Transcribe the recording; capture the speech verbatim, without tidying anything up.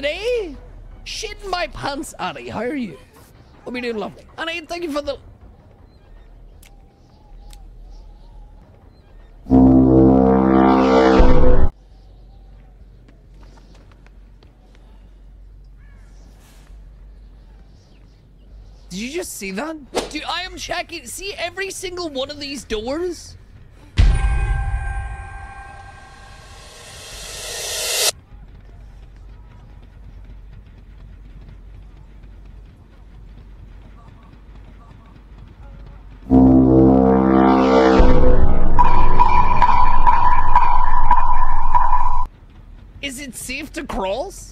today? Shitting my pants, Annie. How are you? Hope you're doing lovely. Annie, thank you for the... Did you just see that? Dude, I am checking. See every single one of these doors? Is it safe to cross?